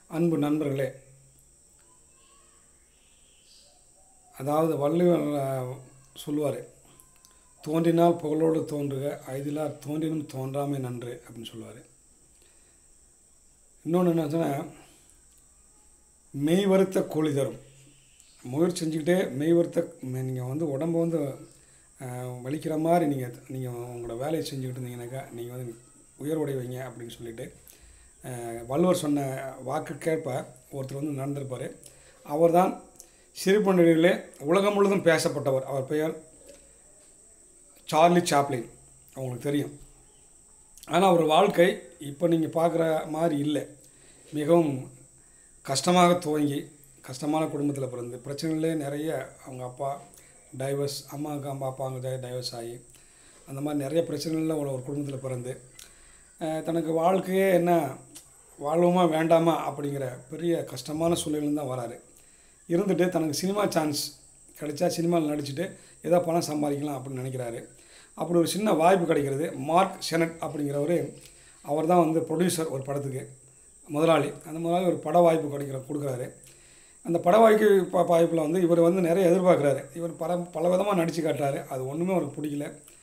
அன்பு நண்பர்களே, அதாவது வள்ளுவர் சொல்லுவார், தோன்றினால் புகழோடு தோன்றுக, ஐதிலார் தோன்றினும் தோன்றாமை நன்று அப்படின்னு சொல்லுவார். இன்னொன்று என்ன சொன்னால், மெய் வருத்த கூலி தரும். முயற்சி செஞ்சுக்கிட்டே மெய் வருத்த நீங்கள் உடம்பை வலிக்கிற மாதிரி நீங்கள் உங்களோட வேலையை செஞ்சுக்கிட்டு இருந்தீங்கன்னாக்கா நீங்கள் உயர்வடைவீங்க அப்படின்னு சொல்லிட்டு வள்ளுவர் சொன்ன வாக்குக்கேற்ப ஒருத்தர் நடந்திருப்பார். அவர் தான் சிரிப்பு நடிகர்களே உலகம் முழுதும் பேசப்பட்டவர். அவர் பெயர் சார்லி சாப்ளின். அவங்களுக்கு தெரியும். ஆனால் அவர் வாழ்க்கை இப்போ நீங்கள் பார்க்குற மாதிரி இல்லை. மிகவும் கஷ்டமாக துவங்கி கஷ்டமான குடும்பத்தில் பிறந்து பிரச்சனைகளே நிறைய, அவங்க அப்பா டைவர்ஸ், அம்மாவுக்கு அப்பாங்க டைவர்ஸ் ஆகி அந்த மாதிரி நிறைய பிரச்சனைகளில் ஒரு குடும்பத்தில் பிறந்து தனக்கு வாழ்க்கையே என்ன வாழ்வோமா வேண்டாமா அப்படிங்கிற பெரிய கஷ்டமான சூழ்நிலையில் தான் வராரு. இருந்துட்டு தனக்கு சினிமா சான்ஸ் கிடைச்சா சினிமாவில் நடிச்சுட்டு ஏதோ பணம் சம்பாதிக்கலாம் அப்படின்னு நினைக்கிறாரு. அப்படி ஒரு சின்ன வாய்ப்பு கிடைக்கிறது. மார்க் ஷெனட் அப்படிங்கிறவர், அவர் தான் ப்ரொடியூசர் ஒரு படத்துக்கு, முதலாளி. அந்த முதலாளி ஒரு பட வாய்ப்பு கொடுக்குறாரு. அந்த பட வாய்ப்பில் இவர் நிறைய எதிர்பார்க்குறாரு. இவர் பல விதமாக நடித்து காட்டுறாரு. அது ஒன்றுமே அவருக்கு பிடிக்கல.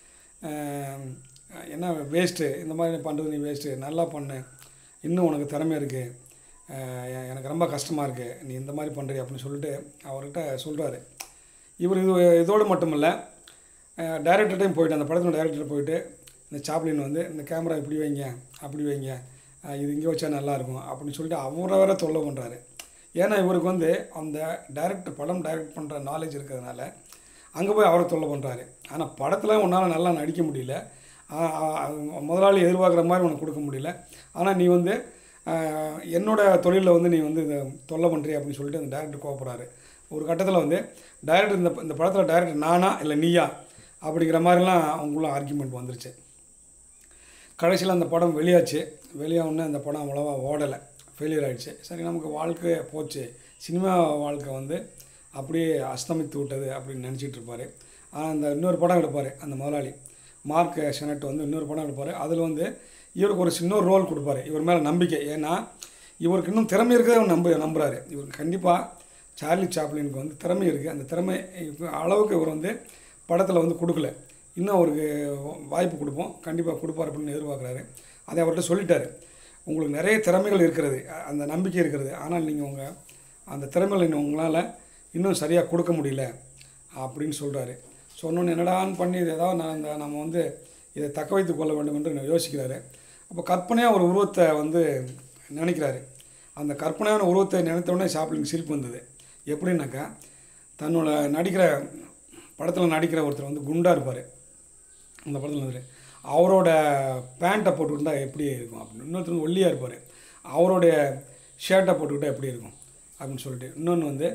என்ன வேஸ்ட்டு, இந்த மாதிரி பண்ணுறது நீ வேஸ்ட்டு, நல்லா பண்ணு, இன்னும் உனக்கு திறமை இருக்குது, எனக்கு ரொம்ப கஷ்டமாக இருக்குது, நீ இந்த மாதிரி பண்ணுறீ அப்படின்னு சொல்லிட்டு அவர்கிட்ட சொல்கிறாரு. இவர் இதோடு மட்டுமில்லை, டைரக்டர்கிட்டையும் போயிட்டு, அந்த படத்தோட டைரக்டர் போயிட்டு, இந்த சாப்ளின் இந்த கேமரா இப்படி வைங்க, அப்படி வைங்க, இது இங்கே வச்சா நல்லாயிருக்கும் அப்படின்னு சொல்லிட்டு அவரை வேற தொல்லை பண்ணுறாரு. ஏன்னா இவருக்கு அந்த படம் டைரக்ட் பண்ணுற நாலேஜ் இருக்கிறதுனால அங்கே போய் அவரை தொல்லை பண்ணுறாரு. ஆனால் படத்தில் உன்னால் நல்லா நடிக்க முடியல, முதலாளி எதிர்பார்க்குற மாதிரி உனக்கு கொடுக்க முடியல, ஆனால் நீ என்னோடய தொழிலில் நீ இதை தொல்லை பண்ணுறீ அப்படின்னு சொல்லிட்டு அந்த டைரக்டர் கோவப்படுறாரு. ஒரு கட்டத்தில் டைரக்டர் இந்த படத்தில் டைரக்டர் நானா இல்லை நீயா அப்படிங்கிற மாதிரிலாம் அவங்களும் ஆர்கியூமெண்ட் வந்துருச்சு. கடைசியில் அந்த படம் வெளியாகவுடனே அந்த படம் அவ்வளோவா ஓடலை, ஃபெயிலியர் ஆகிடுச்சு. சரி, நமக்கு வாழ்க்கை போச்சு, சினிமா வாழ்க்கை அப்படியே அஸ்தமித்து விட்டது அப்படின்னு நினச்சிட்டு இருப்பார். ஆனால் அந்த இன்னொரு படம் எடுப்பார் அந்த முதலாளி மார்க் ஷெனட், இன்னொரு படம் எடுப்பார். அதில் இவருக்கு ஒரு சின்ன ரோல் கொடுப்பாரு. இவர் மேலே நம்பிக்கை, ஏன்னா இவருக்கு இன்னும் திறமை இருக்கிறத அவர் நம்புகிறாரு. இவருக்கு கண்டிப்பாக சார்லி சாப்ளினுக்கு திறமை இருக்குது. அந்த திறமை அளவுக்கு இவர் படத்தில் கொடுக்கல. இன்னும் அவருக்கு வாய்ப்பு கொடுப்போம், கண்டிப்பாக கொடுப்பார் அப்படின்னு எதிர்பார்க்குறாரு. அதை அவர்கிட்ட சொல்லிட்டார், உங்களுக்கு நிறைய திறமைகள் இருக்கிறது, அந்த நம்பிக்கை இருக்கிறது, ஆனால் நீங்கள் அந்த திறமைகளை உங்களால் இன்னும் சரியாக கொடுக்க முடியல அப்படின்னு சொல்கிறாரு. சொன்னோன்னு என்னடான்னு பண்ணி இது ஏதாவது நம்ம இதை தக்க வைத்து கொள்ள வேண்டும் என்று யோசிக்கிறாரு. அப்போ கற்பனையாக ஒரு உருவத்தை நினைக்கிறாரு. அந்த கற்பனையான உருவத்தை நினைத்தவுடனே சாப்ளினுக்கு சிரிப்பு வந்தது. எப்படின்னாக்கா, தன்னோட படத்தில் நடிக்கிற ஒருத்தர் குண்டாக இருப்பார். அந்த படத்தில் அவரோட பேண்ட்டை போட்டுக்கிட்டால் எப்படி இருக்கும் அப்படின்னு, இன்னொருத்தர் ஒல்லியாக இருப்பார், அவருடைய ஷர்ட்டை போட்டுக்கிட்டால் எப்படி இருக்கும் அப்படின்னு சொல்லிட்டு, இன்னொன்று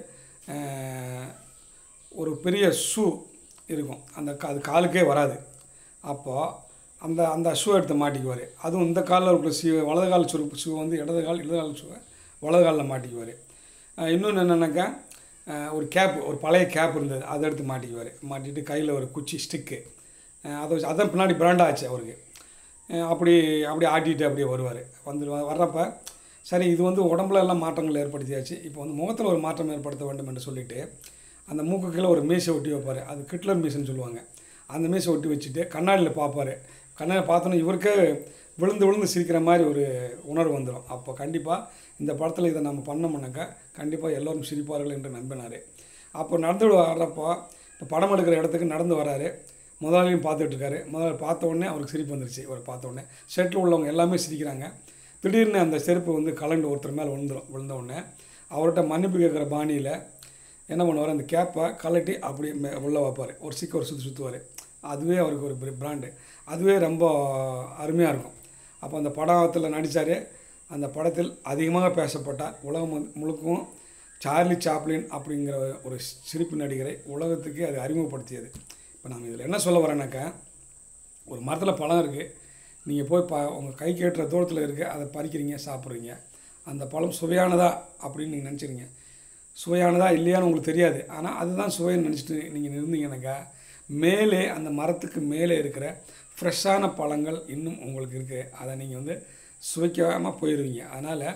ஒரு பெரிய ஷூ இருக்கும், அது காலுக்கே வராது. அப்போது அந்த ஷூ எடுத்து மாட்டிக்குவார். அதுவும் இந்த காலில் இருக்கிற வலது கால் ஷூ இடது கால் ஷூவை வலது காலில் மாட்டிக்குவார். இன்னொன்று என்னென்னாக்கா, ஒரு பழைய கேப் இருந்தது, அதை எடுத்து மாட்டிட்டு கையில் ஒரு குச்சி ஸ்டிக்கு, அதான் பின்னாடி பிராண்டாக ஆச்சு அவருக்கு. அப்படி ஆட்டிகிட்டு அப்படியே வருவார். வர்றப்ப சரி, இது உடம்புல எல்லாம் மாற்றங்கள் ஏற்படுத்தியாச்சு, இப்போ முகத்தில் ஒரு மாற்றம் ஏற்படுத்த வேண்டும் என்று சொல்லிவிட்டு அந்த மூக்கு கீழே ஒரு மீசை ஒட்டி வைப்பார். அது கிட்லர் மீசைன்னு சொல்லுவாங்க. அந்த மீசை ஒட்டி வச்சுட்டு கண்ணாடியில் பார்ப்பார். கண்ணாடியில் பார்த்தோன்னே இவருக்கே விழுந்து சிரிக்கிற மாதிரி ஒரு உணர்வு வந்துடும். அப்போ கண்டிப்பாக இந்த படத்தில் இதை நம்ம பண்ணோம்னாக்கா கண்டிப்பாக எல்லோரும் சிரிப்பார்கள் என்று நம்பினார். அப்போ நடந்து வர்றப்போ, இப்போ படம் எடுக்கிற இடத்துக்கு நடந்து வராரு. முதலாளியும் பார்த்துட்ருக்காரு. முதலாளி பார்த்த உடனே அவருக்கு சிரிப்பு வந்துருச்சு. இவர் பார்த்த உடனே செட்டில் உள்ளவங்க எல்லாமே சிரிக்கிறாங்க. திடீர்னு அந்த செருப்பு கலண்டு ஒருத்தர் மேலே விழுந்த உடனே அவர்கிட்ட மன்னிப்பு கேட்குற பாணியில் என்ன பண்ணுவார், அந்த கேப்பை கலட்டி அப்படியே உள்ளே வைப்பார். ஒரு சுற்றுவார். அதுவே அவருக்கு ஒரு பிராண்டு, அதுவே ரொம்ப அருமையாக இருக்கும். அப்போ அந்த படத்தில் நடித்தார். அந்த படத்தில் அதிகமாக பேசப்பட்டால் உலகம் முழுக்கும் சார்லி சாப்ளின் அப்படிங்கிற ஒரு சிரிப்பு நடிகரை உலகத்துக்கு அது அறிமுகப்படுத்தியது. இப்போ நம்ம இதில் என்ன சொல்ல வரேன்னாக்கா, ஒரு மரத்தில் பழம் இருக்குது, நீங்கள் போய் உங்கள் கை கேட்டுற தூரத்தில் இருக்குது, அதை பறிக்கிறீங்க, சாப்பிட்றீங்க. அந்த பழம் சுவையானதா அப்படின்னு நீங்கள் நினச்சிருங்க. சுவையானதா இல்லையான்னு உங்களுக்கு தெரியாது, ஆனால் அதுதான் சுவைன்னு நினச்சிட்டு நீங்கள் இருந்தீங்கன்னாக்கா, மேலே அந்த மரத்துக்கு மேலே இருக்கிற ஃப்ரெஷ்ஷான பழங்கள் இன்னும் உங்களுக்கு இருக்குது, அதை நீங்கள் சுவைக்காமல் போயிடுவீங்க. அதனால்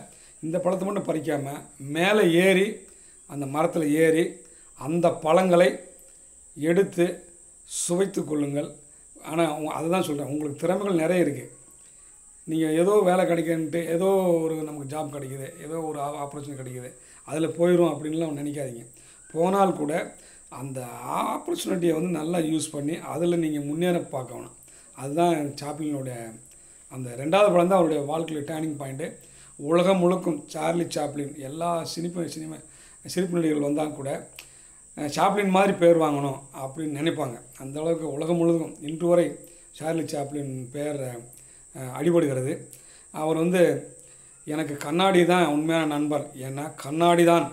இந்த பழத்தை மட்டும் பறிக்காமல் மேலே ஏறி அந்த மரத்தில் ஏறி அந்த பழங்களை எடுத்து சுவைத்து கொள்ளுங்கள். ஆனால் அதுதான் சொல்கிறேன், உங்களுக்கு திறமைகள் நிறைய இருக்குது. நீங்கள் ஏதோ வேலை கிடைக்குன்ட்டு ஏதோ ஒரு நமக்கு ஜாப் கிடைக்குது, ஏதோ ஒரு ஆப்பர்ச்சுனிட்டி கிடைக்குது, அதில் போயிடும் அப்படின்லாம் நினைக்காதீங்க. போனால் கூட அந்த ஆப்பர்ச்சுனிட்டியை வந்து நல்லா யூஸ் பண்ணி அதில் நீங்கள் முன்னேற பார்க்கணும். அதுதான் சாப்ளினுடைய அந்த 2வது படம் தான் அவருடைய வாழ்க்கையில் டேர்னிங் பாயிண்ட்டு. உலகம் முழுக்கும் சார்லி சாப்ளின் எல்லா சிரிப்பு நடிகர்கள் வந்தால் கூட சாப்ளின் மாதிரி பேர் வாங்கணும் அப்படின்னு நினைப்பாங்க. அந்தளவுக்கு உலகம் முழுவதும் இன்று வரை சார்லி சாப்ளின் பேர் அடிபடுகிறது. அவர் வந்து எனக்கு கண்ணாடி தான் உண்மையான நண்பர், ஏன்னா கண்ணாடி தான்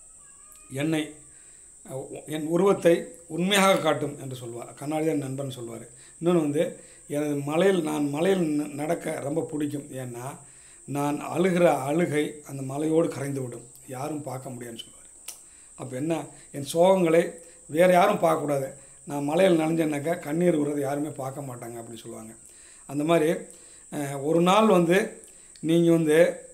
என் உருவத்தை உண்மையாக காட்டும் என்று சொல்வார். கண்ணாடி தான் நண்பன் சொல்வார். இன்னொன்று வந்து நான் மலையில் நடக்க ரொம்ப பிடிக்கும், ஏன்னா நான் அழுகிற அழுகை அந்த மலையோடு கரைந்து விடும், யாரும் பார்க்க முடியாதுன்னு சொல்லுவார். அப்போ என்ன, என் சோகங்களை வேறு யாரும் பார்க்கக்கூடாது, நான் மலையில் நனைஞ்சேன்னாக்கா கண்ணீர் விடுறது யாருமே பார்க்க மாட்டாங்க அப்படின்னு சொல்லுவாங்க. அந்த மாதிரி ஒரு நாள் வந்து நீங்கள் வந்து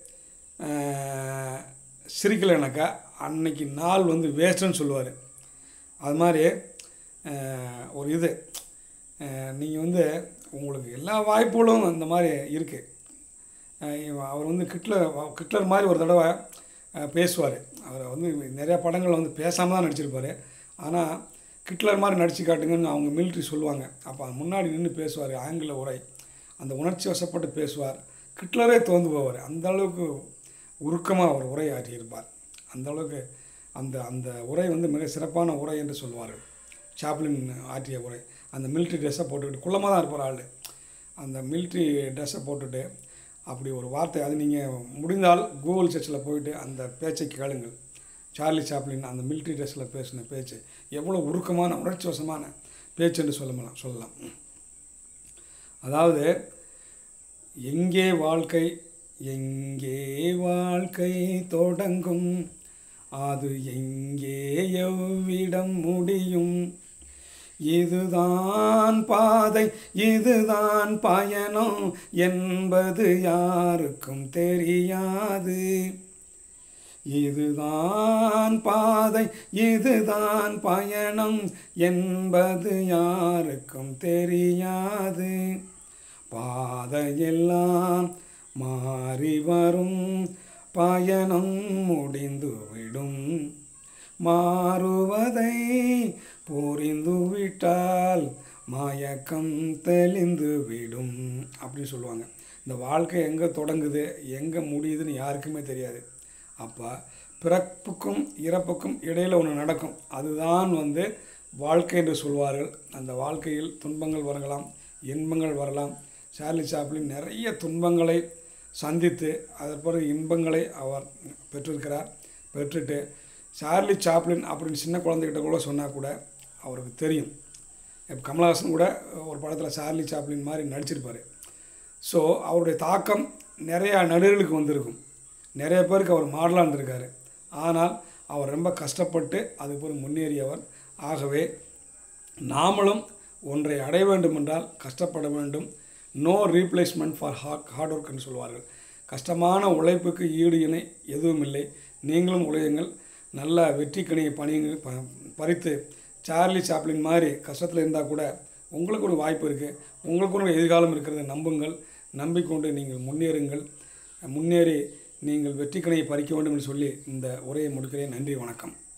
சிரிக்கலைனாக்கா அன்னைக்கு நாள் வந்து வேஸ்ட்டுன்னு சொல்லுவார். அது மாதிரி ஒரு இது நீங்கள் வந்து உங்களுக்கு எல்லா வாய்ப்புகளும் அந்த மாதிரி இருக்குது. அவர் வந்து கிட்லர் மாதிரி ஒரு தடவை பேசுவார். அவர் வந்து நிறையா படங்களில் வந்து பேசாமல் தான் நடிச்சிருப்பார். ஆனால் கிட்லர் மாதிரி நடித்து காட்டுங்கன்னு அவங்க மிலிட்ரி சொல்லுவாங்க. அப்போ முன்னாடி நின்று பேசுவார், ஆங்கில உரை, அந்த உணர்ச்சி வசப்பட்டு பேசுவார். கிட்லரே தோந்து போவார், அந்தளவுக்கு உருக்கமாக அவர் உரை ஆற்றியிருப்பார். அந்தளவுக்கு அந்த உரை வந்து மிக சிறப்பான உரை என்று சொல்வார்கள். சாப்ளின் ஆற்றிய உரை, அந்த மிலிட்ரி ட்ரெஸ்ஸை போட்டுக்கிட்டு குள்ளமாக தான் இருப்பார் ஆள், அந்த மிலிட்ரி ட்ரெஸ்ஸை போட்டுட்டு அப்படி ஒரு வார்த்தை, அது நீங்கள் முடிந்தால் கூகுள் சர்ச்சில் போயிட்டு அந்த பேச்சை கேளுங்கள். சார்லி சாப்ளின் அந்த மிலிட்ரி ட்ரெஸ்ஸில் பேசின பேச்சு எவ்வளோ உருக்கமான உணர்ச்சி வசமான பேச்சு என்று சொல்லலாம். அதாவது எங்கே வாழ்க்கை தொடங்கும், அது எங்கே எவ்விடம் முடியும், இதுதான் பாதை இதுதான் பயணம் என்பது யாருக்கும் தெரியாது. இதுதான் பாதை இதுதான் பயணம் என்பது யாருக்கும் தெரியாது. பாதையெல்லாம் மாறி வரும், பயணம் முடிந்துவிடும், மாறுவதை புரிந்துவிட்டால் மயக்கம் தெளிந்துவிடும் அப்படின்னு சொல்லுவாங்க. இந்த வாழ்க்கை எங்கே தொடங்குது எங்கே முடியுதுன்னு யாருக்குமே தெரியாது. அப்போ பிறப்புக்கும் இறப்புக்கும் இடையில் ஒன்று நடக்கும், அதுதான் வந்து வாழ்க்கை என்று சொல்வார்கள். அந்த வாழ்க்கையில் துன்பங்கள் வரலாம், இன்பங்கள் வரலாம். சார்லி சாப்ளின் நிறைய துன்பங்களை சந்தித்து அதன் பிறகு இன்பங்களை அவர் பெற்றுட்டு சார்லி சாப்ளின் அப்படின்னு சின்ன குழந்தைகிட்ட கூட சொன்னால் கூட அவருக்கு தெரியும். இப்போ கமலஹாசன் கூட ஒரு படத்தில் சார்லி சாப்ளின் மாதிரி நடிச்சிருப்பார். ஸோ அவருடைய தாக்கம் நிறையா நடிகர்களுக்கு வந்திருக்கும், நிறைய பேருக்கு அவர் மாடலாக இருந்திருக்காரு. ஆனால் அவர் ரொம்ப கஷ்டப்பட்டு அதுக்கு பிறகு முன்னேறியவர். ஆகவே நாமளும் ஒன்றை அடைய வேண்டும் என்றால் கஷ்டப்பட வேண்டும். No replacement for hard work என்று சொல்வார்கள். கஷ்டமான உழைப்புக்கு ஈடு இணை எதுவும் இல்லை. நீங்களும் உழையுங்கள், நல்ல வெற்றி கனியை பறித்து சார்லி சாப்ளின் மாதிரி கஷ்டத்தில் இருந்தால் கூட உங்களுக்கு ஒரு வாய்ப்பு இருக்குது, உங்களுக்கு ஒரு எதிர்காலம் இருக்கிறத நம்புங்கள். நம்பிக்கொண்டு நீங்கள் முன்னேறி நீங்கள் வெற்றி கனியை பறிக்க வேண்டும் என்று சொல்லி இந்த உரையை முடிக்கிறேன். நன்றி, வணக்கம்.